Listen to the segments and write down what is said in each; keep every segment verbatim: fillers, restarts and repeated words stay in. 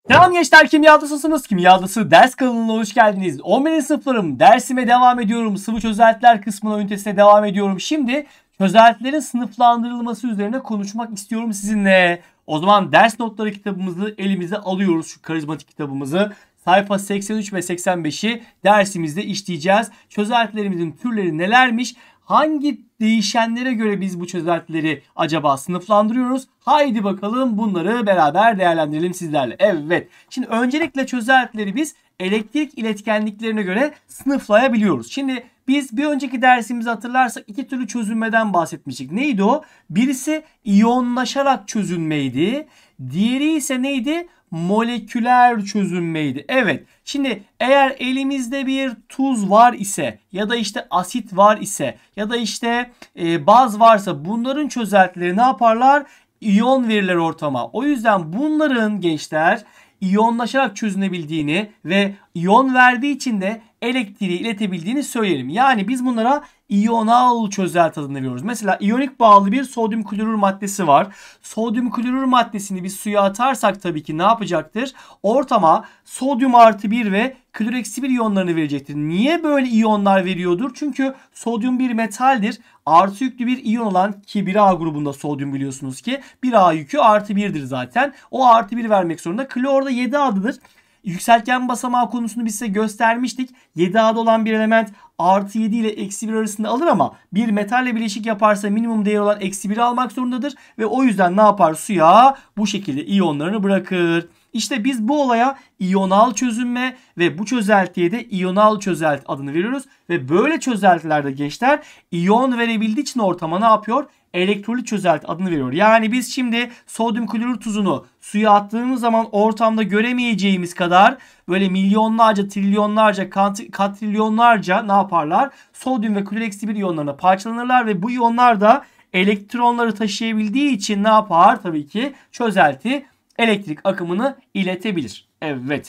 Selam gençler, kimyadasısınız. Kimyadası ders kanalına hoş geldiniz. on birinci sınıflarım, dersime devam ediyorum. Sıvı çözeltiler kısmına, ünitesine devam ediyorum. Şimdi çözeltilerin sınıflandırılması üzerine konuşmak istiyorum sizinle. O zaman ders notları kitabımızı elimize alıyoruz, şu karizmatik kitabımızı. Sayfa seksen üç ve seksen beşi dersimizde işleyeceğiz. Çözeltilerimizin türleri nelermiş? Hangi değişenlere göre biz bu çözeltileri acaba sınıflandırıyoruz? Haydi bakalım bunları beraber değerlendirelim sizlerle. Evet. Şimdi öncelikle çözeltileri biz elektrik iletkenliklerine göre sınıflayabiliyoruz. Şimdi biz bir önceki dersimizi hatırlarsak iki türlü çözünmeden bahsetmiştik. Neydi o? Birisi iyonlaşarak çözünmeydi. Diğeri ise neydi? Moleküler çözünmeydi. Evet. Şimdi eğer elimizde bir tuz var ise ya da işte asit var ise ya da işte e, baz varsa bunların çözeltileri ne yaparlar? İyon verirler ortama. O yüzden bunların gençler iyonlaşarak çözünebildiğini ve iyon verdiği için de elektriği iletebildiğini söyleyelim. Yani biz bunlara iyonal çözelti adını veriyoruz. Mesela iyonik bağlı bir sodyum klorür maddesi var. Sodyum klorür maddesini biz suya atarsak tabii ki ne yapacaktır? Ortama sodyum artı bir ve klor eksi bir iyonlarını verecektir. Niye böyle iyonlar veriyordur? Çünkü sodyum bir metaldir. Artı yüklü bir iyon olan, ki bir A grubunda sodyum biliyorsunuz ki bir A yükü artı birdir zaten. O artı bir vermek zorunda. Klor da yedi A'dıdır. Yükseltgen basamağı konusunu biz size göstermiştik. yedi A'da olan bir element artı yedi ile eksi bir arasında alır ama bir metalle bileşik yaparsa minimum değeri olan eksi biri almak zorundadır. Ve o yüzden ne yapar? Suya bu şekilde iyonlarını bırakır. İşte biz bu olaya iyonal çözünme ve bu çözeltiye de iyonal çözelti adını veriyoruz. Ve böyle çözeltilerde gençler iyon verebildiği için ortama ne yapıyor? Elektrolit çözelti adını veriyor. Yani biz şimdi sodyum klorür tuzunu suya attığımız zaman ortamda göremeyeceğimiz kadar böyle milyonlarca, trilyonlarca, katrilyonlarca ne yaparlar? Sodyum ve klor eksi bir iyonlarına parçalanırlar ve bu iyonlar da elektronları taşıyabildiği için ne yapar? Tabii ki çözelti elektrik akımını iletebilir. Evet.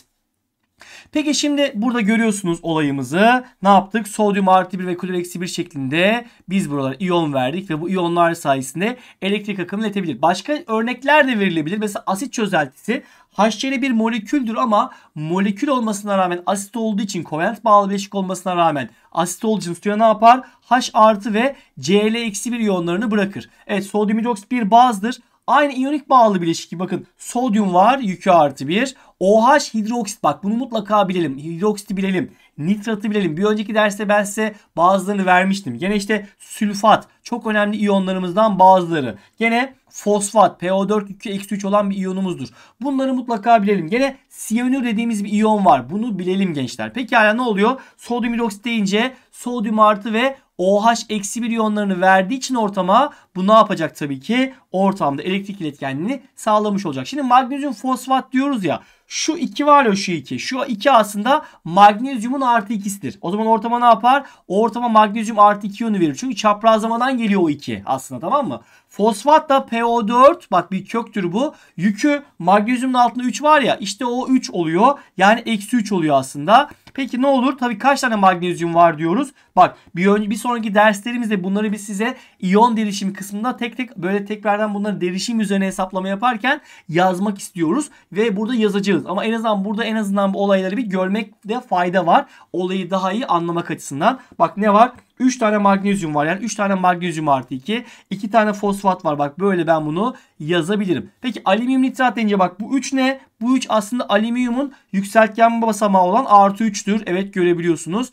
Peki şimdi burada görüyorsunuz olayımızı. Ne yaptık? Sodyum artı bir ve klor eksi bir şeklinde biz buralara iyon verdik ve bu iyonlar sayesinde elektrik akımını iletebilir. Başka örnekler de verilebilir. Mesela asit çözeltisi HCl bir moleküldür ama molekül olmasına rağmen asit olduğu için, kovalent bağlı bileşik olmasına rağmen asit olduğu için suya ne yapar? H artı ve Cl eksi bir iyonlarını bırakır. Evet, sodyum hidroksit bir bazdır. Aynı iyonik bağlı bileşik gibi bakın, sodyum var yükü artı bir. OH hidroksit, bak bunu mutlaka bilelim. Hidroksiti bilelim. Nitratı bilelim. Bir önceki derste ben size bazılarını vermiştim. Gene işte sülfat çok önemli iyonlarımızdan bazıları. Gene fosfat P O dört yükü eksi üç olan bir iyonumuzdur. Bunları mutlaka bilelim. Gene siyanür dediğimiz bir iyon var. Bunu bilelim gençler. Peki hala ne oluyor? Sodyum hidroksit deyince sodyum artı ve OH eksi bir iyonlarını verdiği için ortama bu ne yapacak tabii ki? Ortamda elektrik iletkenliğini sağlamış olacak. Şimdi magnezyum fosfat diyoruz ya. Şu iki var ya, şu iki. Şu iki aslında magnezyumun artı ikisidir. O zaman ortama ne yapar? O ortama magnezyum artı iki iyonu verir. Çünkü çaprazlamadan geliyor o iki aslında, tamam mı? Fosfat da P O dört, bak bir köktür bu. Yükü magnezyumun altında üç var ya, işte o üç oluyor. Yani eksi üç oluyor aslında. Peki ne olur? Tabii kaç tane magnezyum var diyoruz. Bak bir, önce, bir sonraki derslerimizde bunları biz size iyon derişimi kısmında tek tek böyle tekrardan bunları derişim üzerine hesaplama yaparken yazmak istiyoruz. Ve burada yazacağız. Ama en azından burada en azından bu olayları bir görmekte fayda var. Olayı daha iyi anlamak açısından. Bak ne var? üç tane magnezyum var. Yani üç tane magnezyum artı iki. iki tane fosfat var. Bak böyle ben bunu yazabilirim. Peki alüminyum nitrat deyince bak bu üç ne? Bu üç aslında alüminyumun yükseltgen basamağı olan artı üçtür. Evet, görebiliyorsunuz.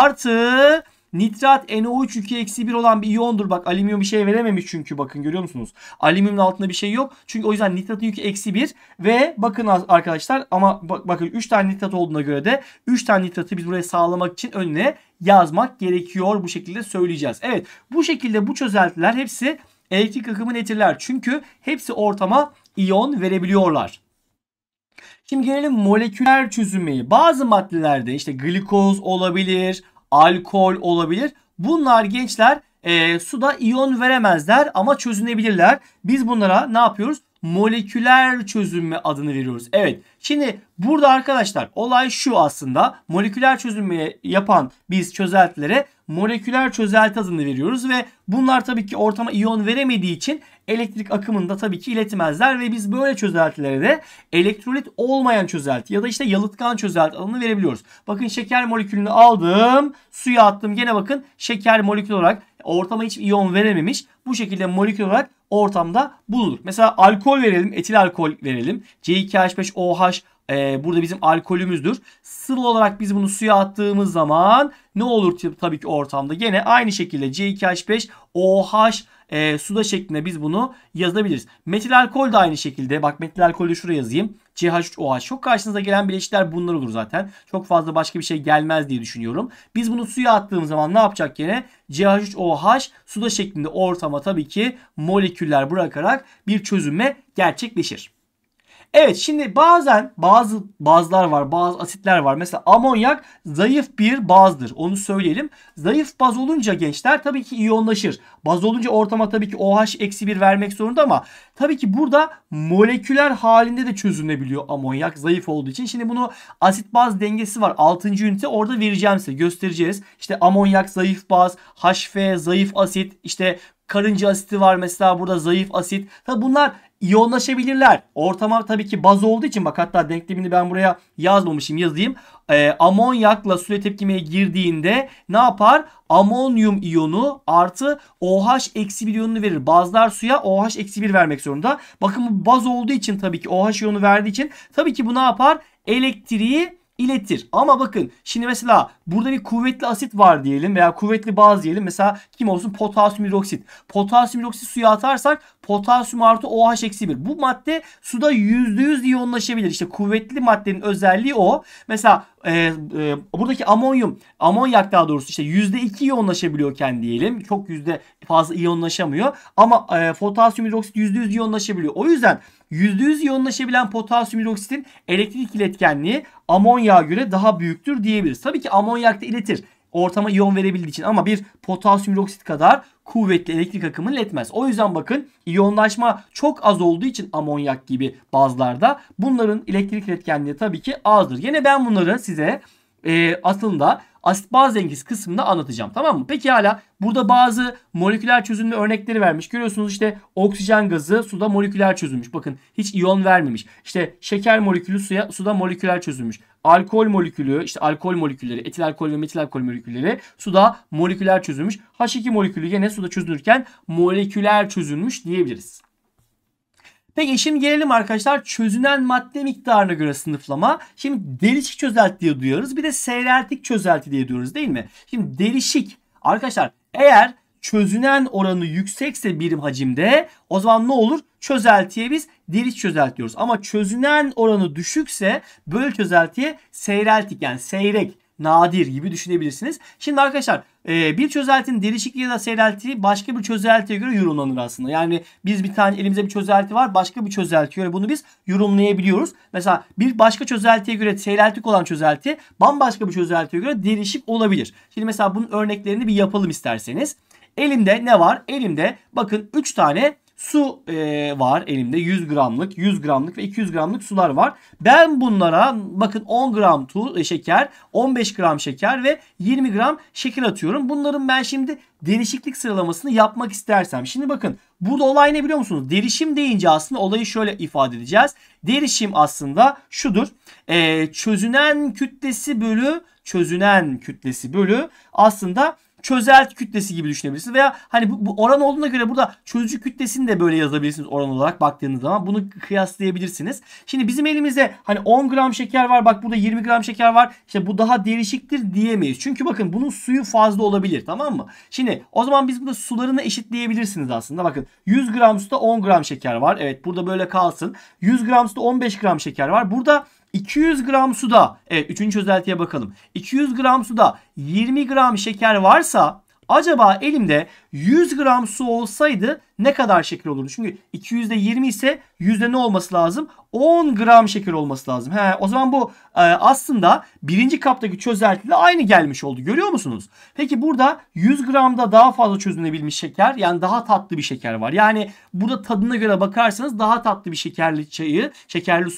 Artı nitrat N O üç yükü eksi bir olan bir iyondur. Bak alüminyum bir şey verememiş çünkü, bakın görüyor musunuz? Alüminyumun altında bir şey yok. Çünkü o yüzden nitratın yükü eksi bir. Ve bakın arkadaşlar, ama bak, bakın üç tane nitrat olduğuna göre de üç tane nitratı biz buraya sağlamak için önüne yazmak gerekiyor. Bu şekilde söyleyeceğiz. Evet, bu şekilde bu çözeltiler hepsi elektrik akımını iletirler. Çünkü hepsi ortama iyon verebiliyorlar. Şimdi gelelim moleküler çözünmeyi. Bazı maddelerde işte glikoz olabilir, alkol olabilir. Bunlar gençler e, suda iyon veremezler ama çözünebilirler. Biz bunlara ne yapıyoruz? Moleküler çözünme adını veriyoruz. Evet. Şimdi burada arkadaşlar olay şu aslında. Moleküler çözünmeyi yapan biz çözeltilere moleküler çözelti adını veriyoruz ve bunlar tabii ki ortama iyon veremediği için elektrik akımını da tabii ki iletmezler ve biz böyle çözeltilere de elektrolit olmayan çözelti ya da işte yalıtkan çözelti adını verebiliyoruz. Bakın şeker molekülünü aldım, suya attım. Gene bakın şeker molekül olarak ortama hiç iyon verememiş. Bu şekilde molekül olarak ortamda bulunur. Mesela alkol verelim, etil alkol verelim. C iki H beş O H e, burada bizim alkolümüzdür. Sıvı olarak biz bunu suya attığımız zaman ne olur tabii ki ortamda? Gene aynı şekilde C iki H beş O H e, suda şeklinde biz bunu yazabiliriz. Metil alkol de aynı şekilde. Bak metil alkolü şuraya yazayım. C H üç O H. Çok karşınıza gelen bileşikler bunlar olur zaten. Çok fazla başka bir şey gelmez diye düşünüyorum. Biz bunu suya attığımız zaman ne yapacak gene? C H üç O H suda şeklinde ortama tabii ki moleküller bırakarak bir çözünme gerçekleşir. Evet, şimdi bazen bazı bazlar var, bazı asitler var. Mesela amonyak zayıf bir bazdır. Onu söyleyelim. Zayıf baz olunca gençler tabii ki iyonlaşır. Baz olunca ortama tabii ki O H eksi bir vermek zorunda ama tabii ki burada moleküler halinde de çözünebiliyor amonyak zayıf olduğu için. Şimdi bunu asit baz dengesi var. altıncı ünite orada vereceğim size, göstereceğiz. İşte amonyak zayıf baz, H F zayıf asit, işte karınca asiti var mesela burada zayıf asit. Tabii bunlar iyonlaşabilirler. Ortama tabii ki baz olduğu için, bak hatta denklemini ben buraya yazmamışım, yazayım. E, amonyakla suya tepkimeye girdiğinde ne yapar? Amonyum iyonu artı OH eksi bir iyonunu verir. Bazlar suya OH eksi bir vermek zorunda. Bakın bu baz olduğu için tabii ki OH iyonu verdiği için tabii ki bu ne yapar? Elektriği iletir. Ama bakın şimdi mesela burada bir kuvvetli asit var diyelim veya kuvvetli baz diyelim. Mesela kim olsun? Potasyum hidroksit. Potasyum hidroksit suya atarsak potasyum artı OH eksi bir. Bu madde suda yüzde yüz iyonlaşabilir. İşte kuvvetli maddenin özelliği o. Mesela e, e, buradaki amonyum, amonyak daha doğrusu işte yüzde iki iyonlaşabiliyorken diyelim. Çok yüzde fazla iyonlaşamıyor. Ama e, potasyum hidroksit yüzde yüz iyonlaşabiliyor. O yüzden yüzde yüz iyonlaşabilen potasyum hidroksitin elektrik iletkenliği amonyağa göre daha büyüktür diyebiliriz. Tabii ki amonyak da iletir ortama iyon verebildiği için ama bir potasyum hidroksit kadar kuvvetli elektrik akımını iletmez. O yüzden bakın iyonlaşma çok az olduğu için amonyak gibi bazlarda bunların elektrik iletkenliği tabii ki azdır. Yine ben bunları size e, aslında asit baz dengesi kısmında anlatacağım, tamam mı? Peki hala burada bazı moleküler çözünme örnekleri vermiş. Görüyorsunuz işte oksijen gazı suda moleküler çözülmüş. Bakın hiç iyon vermemiş. İşte şeker molekülü suya suda moleküler çözülmüş. Alkol molekülü, işte alkol molekülleri, etil alkol ve metil alkol molekülleri suda moleküler çözülmüş. H iki molekülü yine suda çözülürken moleküler çözülmüş diyebiliriz. Peki şimdi gelelim arkadaşlar çözünen madde miktarına göre sınıflama. Şimdi derişik çözelti diye duyuyoruz. Bir de seyreltik çözelti diye diyoruz değil mi? Şimdi derişik arkadaşlar eğer çözünen oranı yüksekse birim hacimde o zaman ne olur? Çözeltiye biz derişik çözelti diyoruz. Ama çözünen oranı düşükse böyle çözeltiye seyreltik yani seyrek, nadir gibi düşünebilirsiniz. Şimdi arkadaşlar bir çözeltinin derişikliği ya da seyreltiği başka bir çözeltiye göre yorumlanır aslında. Yani biz bir tane elimizde bir çözelti var, başka bir çözeltiye göre bunu biz yorumlayabiliyoruz. Mesela bir başka çözeltiye göre seyreltik olan çözelti bambaşka bir çözeltiye göre derişik olabilir. Şimdi mesela bunun örneklerini bir yapalım isterseniz. Elimde ne var? Elimde bakın üç tane su e, var elimde. yüz gramlık, yüz gramlık ve iki yüz gramlık sular var. Ben bunlara bakın on gram tu, e, şeker, on beş gram şeker ve yirmi gram şeker atıyorum. Bunların ben şimdi derişiklik sıralamasını yapmak istersem. Şimdi bakın burada olay ne biliyor musunuz? Derişim deyince aslında olayı şöyle ifade edeceğiz. Derişim aslında şudur. E, çözünen kütlesi bölü çözünen kütlesi bölü aslında çözelti kütlesi gibi düşünebilirsiniz. Veya hani bu, bu oran olduğuna göre burada çözücü kütlesini de böyle yazabilirsiniz oran olarak baktığınız zaman. Bunu kıyaslayabilirsiniz. Şimdi bizim elimizde hani on gram şeker var. Bak burada yirmi gram şeker var. İşte bu daha derişiktir diyemeyiz. Çünkü bakın bunun suyu fazla olabilir, tamam mı? Şimdi o zaman biz burada sularını eşitleyebilirsiniz aslında. Bakın yüz gram suda on gram şeker var. Evet burada böyle kalsın. yüz gram suda on beş gram şeker var. Burada iki yüz gram suda, evet üçüncü çözeltiye bakalım. iki yüz gram suda yirmi gram şeker varsa acaba elimde yüz gram su olsaydı ne kadar şeker olurdu? Çünkü iki yüzde yirmi ise yüzde ne olması lazım? on gram şeker olması lazım. He, o zaman bu e, aslında birinci kaptaki çözeltiyle aynı gelmiş oldu. Görüyor musunuz? Peki burada yüz gramda daha fazla çözünebilmiş şeker, yani daha tatlı bir şeker var. Yani burada tadına göre bakarsanız daha tatlı bir şekerli çayı, şekerli suyu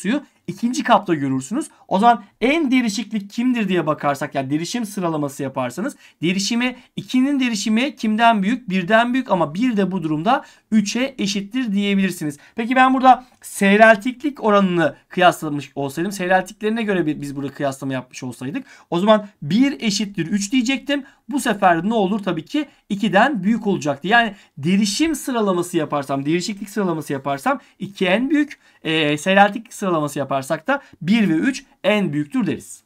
ikinci kapta görürsünüz. O zaman en derişiklik kimdir diye bakarsak, yani derişim sıralaması yaparsanız derişimi ikinin derişimi kimden büyük? birden büyük ama bir de bu durumda üçe eşittir diyebilirsiniz. Peki ben burada seyreltiklik oranını kıyaslamış olsaydım, seyreltiklerine göre biz burada kıyaslama yapmış olsaydık, o zaman bir eşittir üç diyecektim. Bu sefer ne olur? Tabii ki ikiden büyük olacaktı. Yani derişim sıralaması yaparsam, derişiklik sıralaması yaparsam iki en büyük, e, seyreltiklik sıralaması yaparsak da bir ve üç en büyüktür deriz.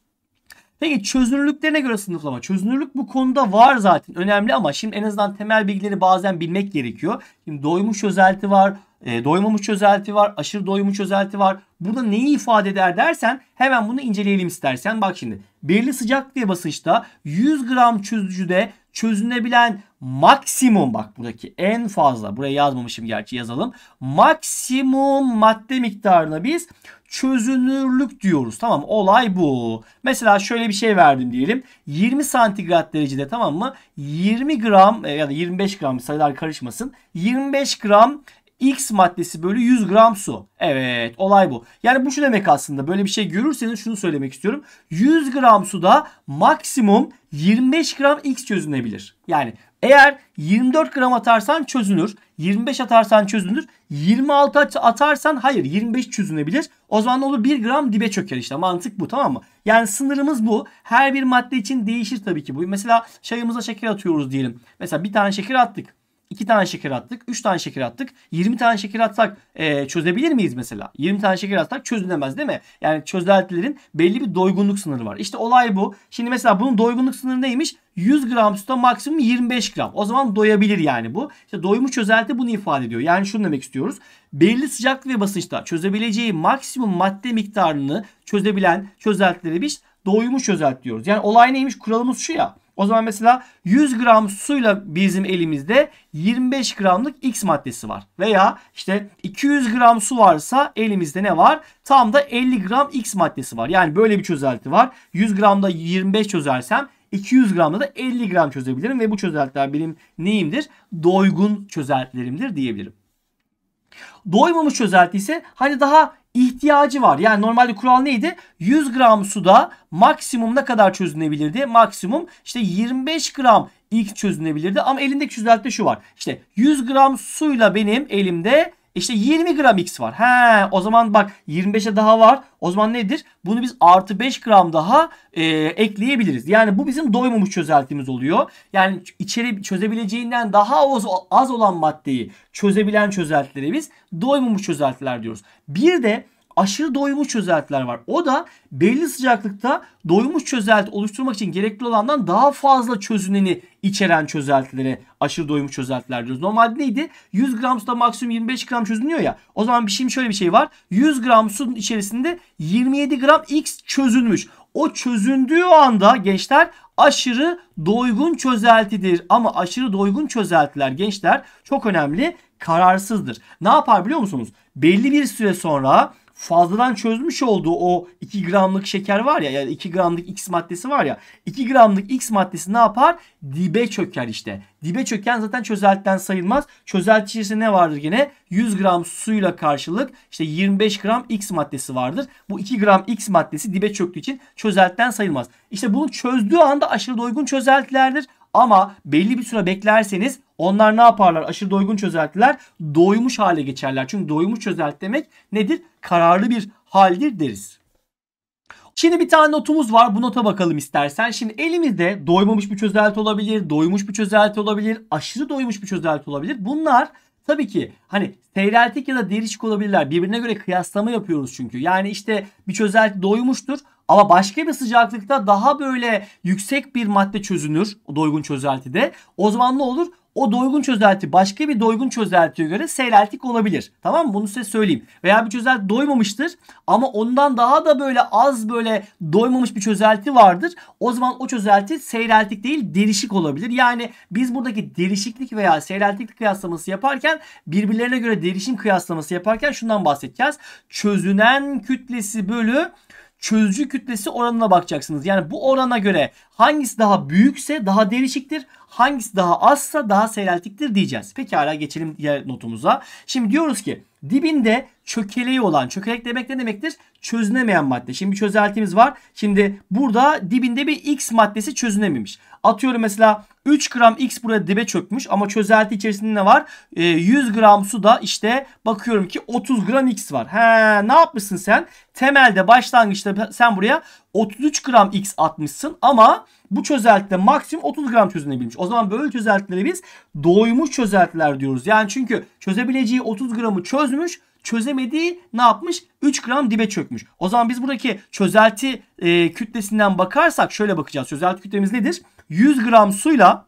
Peki çözünürlüklerine göre sınıflama. Çözünürlük bu konuda var zaten, önemli ama şimdi en azından temel bilgileri bazen bilmek gerekiyor. Şimdi doymuş çözelti var, e, doymamış çözelti var, aşırı doymuş çözelti var. Burada neyi ifade eder dersen hemen bunu inceleyelim istersen. Bak şimdi belirli sıcaklık ve basınçta yüz gram çözücüde çözünebilen maksimum, bak buradaki en fazla, buraya yazmamışım gerçi, yazalım. Maksimum madde miktarına biz çözünürlük diyoruz. Tamam, olay bu. Mesela şöyle bir şey verdim diyelim. yirmi santigrat derecede, tamam mı? yirmi gram ya da yirmi beş gram, sayılar karışmasın. yirmi beş gram X maddesi bölü yüz gram su. Evet, olay bu. Yani bu şu demek aslında, böyle bir şey görürseniz şunu söylemek istiyorum. yüz gram suda maksimum yirmi beş gram X çözünebilir. Yani eğer yirmi dört gram atarsan çözünür, yirmi beş atarsan çözünür, yirmi altı atarsan hayır yirmi beş çözünebilir. O zaman ne olur? bir gram dibe çöker işte. Mantık bu, tamam mı? Yani sınırımız bu. Her bir madde için değişir tabii ki bu. Mesela çayımıza şeker atıyoruz diyelim. Mesela bir tane şeker attık. iki tane şeker attık. üç tane şeker attık. yirmi tane şeker atsak e, çözebilir miyiz mesela? yirmi tane şeker atsak çözülemez değil mi? Yani çözeltilerin belli bir doygunluk sınırı var. İşte olay bu. Şimdi mesela bunun doygunluk sınırı neymiş? yüz gram suda maksimum yirmi beş gram. O zaman doyabilir yani bu. İşte doymuş çözelti bunu ifade ediyor. Yani şunu demek istiyoruz. Belli sıcaklık ve basınçta çözebileceği maksimum madde miktarını çözebilen çözeltilere biz doymuş çözelti diyoruz. Yani olay neymiş? Kuralımız şu ya. O zaman mesela yüz gram suyla bizim elimizde yirmi beş gramlık X maddesi var. Veya işte iki yüz gram su varsa elimizde ne var? Tam da elli gram X maddesi var. Yani böyle bir çözelti var. yüz gramda yirmi beş çözersem iki yüz gramda da elli gram çözebilirim. Ve bu çözeltiler benim neyimdir? Doygun çözeltilerimdir diyebilirim. Doymamış çözelti ise hani daha ihtiyacı var. Yani normalde kural neydi? yüz gram suda maksimum ne kadar çözünebilirdi? Maksimum işte yirmi beş gram X çözünebilirdi. Ama elindeki çözeltide şu var. İşte yüz gram suyla benim elimde işte yirmi gram X var. He, o zaman bak yirmi beşe daha var. O zaman nedir? Bunu biz artı beş gram daha e, ekleyebiliriz. Yani bu bizim doymamış çözeltimiz oluyor. Yani içeri çözebileceğinden daha az, az olan maddeyi çözebilen çözeltilere biz doymamış çözeltiler diyoruz. Bir de aşırı doymuş çözeltiler var. O da belli sıcaklıkta doymuş çözelti oluşturmak için gerekli olandan daha fazla çözüneni içeren çözeltilere aşırı doymuş çözeltiler diyoruz. Normalde neydi? yüz gram suda maksimum yirmi beş gram çözünüyor ya. O zaman bir şimdi şöyle bir şey var. yüz gram suyun içerisinde yirmi yedi gram X çözülmüş. O çözündüğü anda gençler aşırı doygun çözeltidir. Ama aşırı doygun çözeltiler gençler çok önemli, kararsızdır. Ne yapar biliyor musunuz? Belli bir süre sonra fazladan çözmüş olduğu o iki gramlık şeker var ya, yani iki gramlık X maddesi var ya, iki gramlık X maddesi ne yapar? Dibe çöker işte. Dibe çöken zaten çözeltiden sayılmaz. Çözelti içerisinde ne vardır gene? yüz gram suyla karşılık işte yirmi beş gram X maddesi vardır. Bu iki gram X maddesi dibe çöktüğü için çözeltiden sayılmaz. İşte bunu çözdüğü anda aşırı doygun çözeltilerdir. Ama belli bir süre beklerseniz onlar ne yaparlar? Aşırı doygun çözeltiler doymuş hale geçerler. Çünkü doymuş çözelti demek nedir? Kararlı bir haldir deriz. Şimdi bir tane notumuz var. Bu nota bakalım istersen. Şimdi elimizde doymamış bir çözelti olabilir, doymuş bir çözelti olabilir, aşırı doymuş bir çözelti olabilir. Bunlar tabii ki hani seyreltik ya da derişik olabilirler. Birbirine göre kıyaslama yapıyoruz çünkü. Yani işte bir çözelti doymuştur ama başka bir sıcaklıkta daha böyle yüksek bir madde çözünür o doygun çözeltide. O zaman ne olur? O doygun çözelti başka bir doygun çözeltiye göre seyreltik olabilir. Tamam mı? Bunu size söyleyeyim. Veya bir çözelti doymamıştır ama ondan daha da böyle az böyle doymamış bir çözelti vardır. O zaman o çözelti seyreltik değil derişik olabilir. Yani biz buradaki derişiklik veya seyreltiklik kıyaslaması yaparken birbirlerine göre derişim kıyaslaması yaparken şundan bahsedeceğiz. Çözünen kütlesi bölü çözücü kütlesi oranına bakacaksınız. Yani bu orana göre hangisi daha büyükse daha derişiktir. Hangisi daha azsa daha seyreltiktir diyeceğiz. Pekala geçelim diğer notumuza. Şimdi diyoruz ki dibinde çökeleği olan, çökelek demek ne demektir? Çözünemeyen madde. Şimdi bir çözeltimiz var. Şimdi burada dibinde bir X maddesi çözünememiş. Atıyorum mesela üç gram X buraya dibe çökmüş ama çözelti içerisinde ne var? E, yüz gram suda işte bakıyorum ki otuz gram X var. He, ne yapmışsın sen? Temelde başlangıçta sen buraya otuz üç gram X atmışsın ama bu çözeltide maksimum otuz gram çözünebilmiş. O zaman böyle çözeltilere biz doymuş çözeltiler diyoruz. Yani çünkü çözebileceği otuz gramı çözmüş, çözemediği ne yapmış? üç gram dibe çökmüş. O zaman biz buradaki çözelti e, kütlesinden bakarsak şöyle bakacağız. Çözelti kütlemiz nedir? yüz gram suyla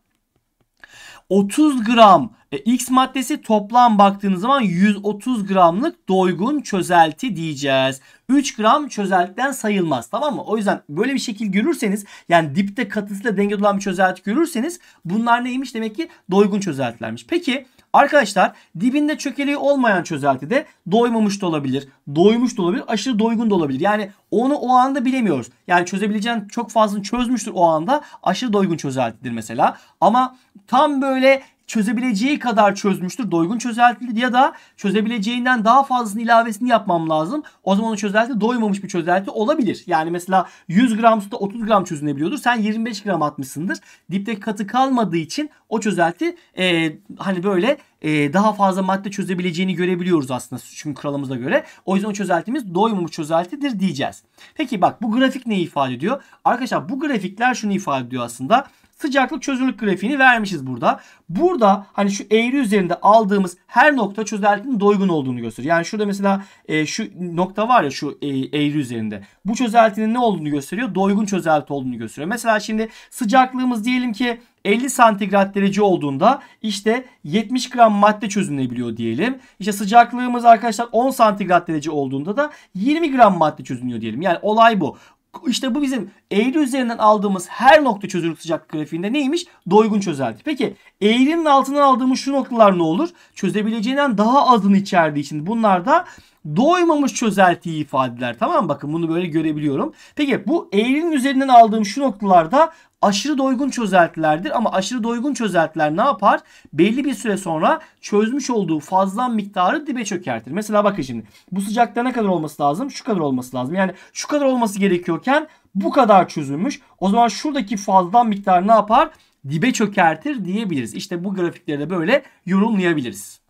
otuz gram e, X maddesi toplam baktığınız zaman yüz otuz gramlık doygun çözelti diyeceğiz. üç gram çözeltiden sayılmaz, tamam mı? O yüzden böyle bir şekil görürseniz, yani dipte katısıyla dengede olan bir çözelti görürseniz bunlar neymiş? Demek ki doygun çözeltilermiş. Peki arkadaşlar dibinde çökeliği olmayan çözelti de doymamış da olabilir, doymuş da olabilir, aşırı doygun da olabilir. Yani onu o anda bilemiyoruz. Yani çözebileceğin çok fazla çözmüştür o anda, aşırı doygun çözeltidir mesela. Ama tam böyle çözebileceği kadar çözmüştür, doygun çözeltidir, ya da çözebileceğinden daha fazlasını ilavesini yapmam lazım. O zaman o çözelti doymamış bir çözelti olabilir. Yani mesela yüz gram suda otuz gram çözünebiliyordur. Sen yirmi beş gram atmışsındır. Dipteki katı kalmadığı için o çözelti e, hani böyle e, daha fazla madde çözebileceğini görebiliyoruz aslında çünkü kuralımıza göre. O yüzden o çözeltimiz doymamış çözeltidir diyeceğiz. Peki bak, bu grafik neyi ifade ediyor? Arkadaşlar bu grafikler şunu ifade ediyor aslında. Sıcaklık çözünürlük grafiğini vermişiz burada. Burada hani şu eğri üzerinde aldığımız her nokta çözeltinin doygun olduğunu gösteriyor. Yani şurada mesela e, şu nokta var ya, şu e, eğri üzerinde. Bu çözeltinin ne olduğunu gösteriyor? Doygun çözelti olduğunu gösteriyor. Mesela şimdi sıcaklığımız diyelim ki elli santigrat derece olduğunda işte yetmiş gram madde çözünebiliyor diyelim. İşte sıcaklığımız arkadaşlar on santigrat derece olduğunda da yirmi gram madde çözünüyor diyelim. Yani olay bu. İşte bu bizim eğri üzerinden aldığımız her nokta çözünürlük sıcaklık grafiğinde neymiş? Doygun çözelti. Peki eğrinin altından aldığımız şu noktalar ne olur? Çözebileceğinden daha azını içerdiği için bunlar da doymamış çözeltiyi ifade eder. Tamam mı? Bakın bunu böyle görebiliyorum. Peki bu eğrinin üzerinden aldığım şu noktalarda aşırı doygun çözeltilerdir. Ama aşırı doygun çözeltiler ne yapar? Belli bir süre sonra çözmüş olduğu fazla miktarı dibe çökertir. Mesela bakın şimdi bu sıcaklıkta ne kadar olması lazım? Şu kadar olması lazım. Yani şu kadar olması gerekiyorken bu kadar çözülmüş. O zaman şuradaki fazla miktar ne yapar? Dibe çökertir diyebiliriz. İşte bu grafikleri de böyle yorumlayabiliriz.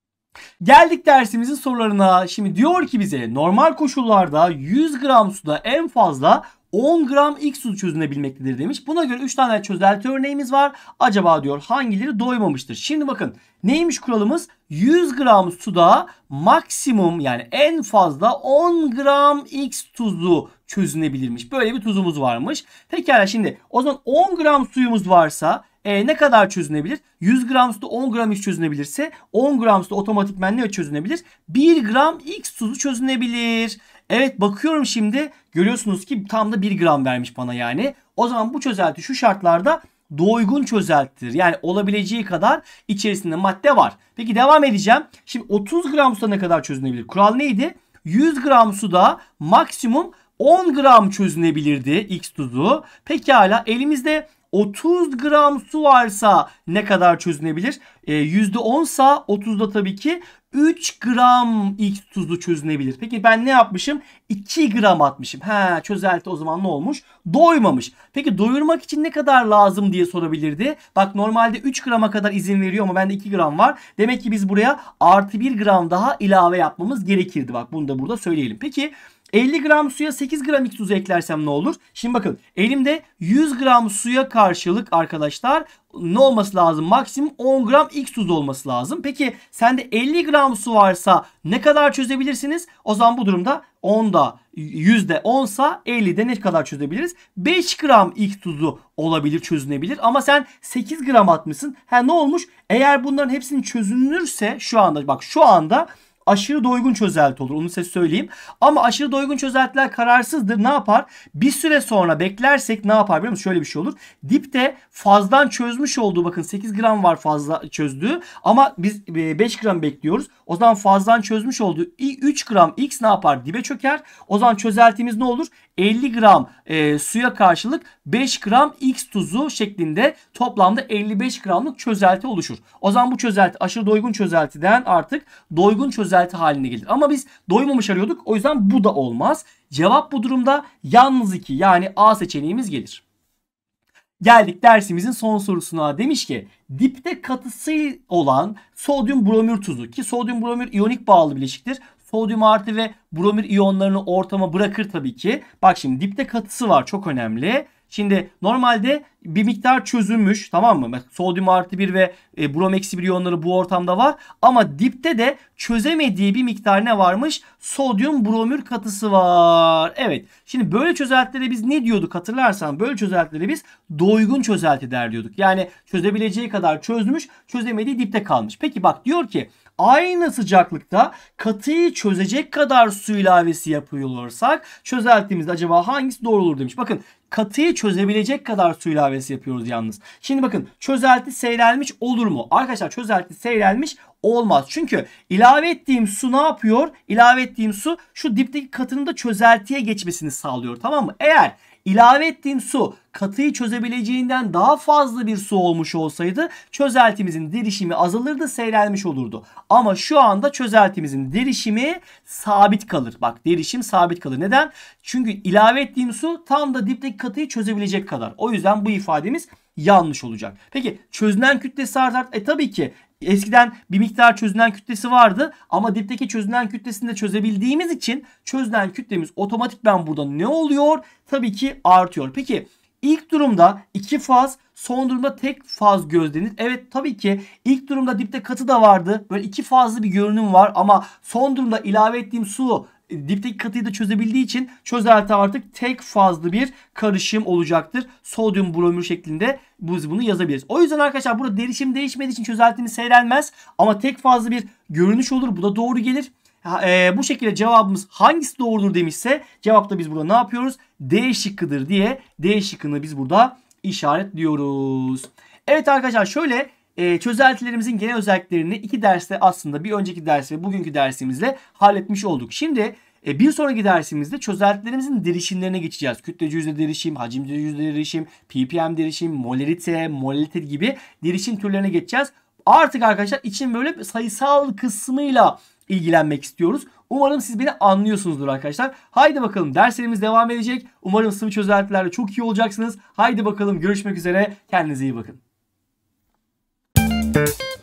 Geldik dersimizin sorularına. Şimdi diyor ki bize normal koşullarda yüz gram suda en fazla on gram X su çözünebilmektedir demiş. Buna göre üç tane çözelti örneğimiz var. Acaba diyor hangileri doymamıştır? Şimdi bakın neymiş kuralımız? yüz gram suda maksimum, yani en fazla on gram X tuzu çözünebilirmiş. Böyle bir tuzumuz varmış. Pekala, şimdi o zaman on gram suyumuz varsa e, ne kadar çözünebilir? yüz gram suda on gram X çözünebilirse on gram suda otomatikman ne çözünebilir? bir gram X tuzu çözünebilir. Evet, bakıyorum şimdi görüyorsunuz ki tam da bir gram vermiş bana yani. O zaman bu çözelti şu şartlarda doygun çözeltidir. Yani olabileceği kadar içerisinde madde var. Peki devam edeceğim. Şimdi otuz gram suda ne kadar çözünebilir? Kural neydi? yüz gram suda maksimum on gram çözünebilirdi X tuzu. Pekala, elimizde otuz gram su varsa ne kadar çözünebilir? E, yüzde on sa otuzda tabii ki üç gram X tuzu çözünebilir. Peki ben ne yapmışım? iki gram atmışım. He, çözelti o zaman ne olmuş? Doymamış. Peki doyurmak için ne kadar lazım diye sorabilirdi. Bak normalde üç grama kadar izin veriyor ama bende iki gram var. Demek ki biz buraya artı bir gram daha ilave yapmamız gerekirdi. Bak bunu da burada söyleyelim. Peki elli gram suya sekiz gram X tuzu eklersem ne olur? Şimdi bakın elimde yüz gram suya karşılık arkadaşlar ne olması lazım? Maksimum on gram X tuzu olması lazım. Peki sende elli gram su varsa ne kadar çözebilirsiniz? O zaman bu durumda onda yüzde onsa ellide ne kadar çözebiliriz? beş gram X tuzu olabilir, çözünebilir. Ama sen sekiz gram atmışsın. Ha, ne olmuş? Eğer bunların hepsinin çözünürse şu anda, bak şu anda aşırı doygun çözelti olur. Onu size söyleyeyim. Ama aşırı doygun çözeltiler kararsızdır. Ne yapar? Bir süre sonra beklersek ne yapar biliyor musunuz? Şöyle bir şey olur. Dipte fazladan çözmüş olduğu, bakın sekiz gram var fazla çözdüğü ama biz beş gram bekliyoruz. O zaman fazladan çözmüş olduğu üç gram X ne yapar? Dibe çöker. O zaman çözeltimiz ne olur? elli gram e, suya karşılık beş gram X tuzu şeklinde toplamda elli beş gramlık çözelti oluşur. O zaman bu çözelti aşırı doygun çözeltiden artık doygun çözelti haline gelir. Ama biz doymamış arıyorduk. O yüzden bu da olmaz. Cevap bu durumda yalnız iki, yani A seçeneğimiz gelir. Geldik dersimizin son sorusuna. Demiş ki dipte katısı olan sodyum bromür tuzu, ki sodyum bromür iyonik bağlı bileşiktir. Sodyum artı ve bromür iyonlarını ortama bırakır tabii ki. Bak şimdi dipte katısı var, çok önemli. Şimdi normalde bir miktar çözülmüş, tamam mı? Sodyum artı bir ve e, brom eksi bir iyonları bu ortamda var. Ama dipte de çözemediği bir miktar ne varmış? Sodyum bromür katısı var. Evet. Şimdi böyle çözeltilere biz ne diyorduk hatırlarsan? Böyle çözeltilere biz doygun çözelti der diyorduk. Yani çözebileceği kadar çözmüş, çözemediği dipte kalmış. Peki bak diyor ki aynı sıcaklıkta katıyı çözecek kadar su ilavesi yapıyorsak çözeltimizde acaba hangisi doğru olur demiş. Bakın katıyı çözebilecek kadar su ilavesi yapıyoruz yalnız. Şimdi bakın çözelti seyrelmiş olur mu? Arkadaşlar çözelti seyrelmiş olmaz. Çünkü ilave ettiğim su ne yapıyor? İlave ettiğim su şu dipteki katının da çözeltiye geçmesini sağlıyor, tamam mı? Eğer ilave ettiğim su katıyı çözebileceğinden daha fazla bir su olmuş olsaydı çözeltimizin derişimi azalırdı, seyrelmiş olurdu. Ama şu anda çözeltimizin derişimi sabit kalır. Bak derişim sabit kalır. Neden? Çünkü ilave ettiğim su tam da dipteki katıyı çözebilecek kadar. O yüzden bu ifademiz yanlış olacak. Peki çözünen kütlesi artar. E tabii ki eskiden bir miktar çözünen kütlesi vardı ama dipteki çözünen kütlesini de çözebildiğimiz için çözünen kütlemiz otomatikman burada ne oluyor? Tabii ki artıyor. Peki ilk durumda iki faz, son durumda tek faz gözlenir. Evet tabii ki ilk durumda dipte katı da vardı. Böyle iki fazlı bir görünüm var ama son durumda ilave ettiğim su dipteki katıyı da çözebildiği için çözelti artık tek fazlı bir karışım olacaktır. Sodyum bromür şeklinde biz bunu yazabiliriz. O yüzden arkadaşlar burada derişim değişmediği için çözeltimiz seyrelmez. Ama tek fazlı bir görünüş olur. Bu da doğru gelir. E, bu şekilde cevabımız hangisi doğrudur demişse cevapta biz burada ne yapıyoruz? D şıkkıdır diye D şıkkını biz burada işaretliyoruz. Evet arkadaşlar şöyle e, çözeltilerimizin genel özelliklerini iki derste aslında bir önceki ders ve bugünkü dersimizle halletmiş olduk. Şimdi e, bir sonraki dersimizde çözeltilerimizin derişimlerine geçeceğiz. Kütlece yüzde derişim, hacimce yüzde derişim, ppm derişim, molarite, molalite gibi derişim türlerine geçeceğiz. Artık arkadaşlar için böyle sayısal kısmıyla ilgilenmek istiyoruz. Umarım siz beni anlıyorsunuzdur arkadaşlar. Haydi bakalım derslerimiz devam edecek. Umarım sıvı çözeltilerle çok iyi olacaksınız. Haydi bakalım görüşmek üzere. Kendinize iyi bakın.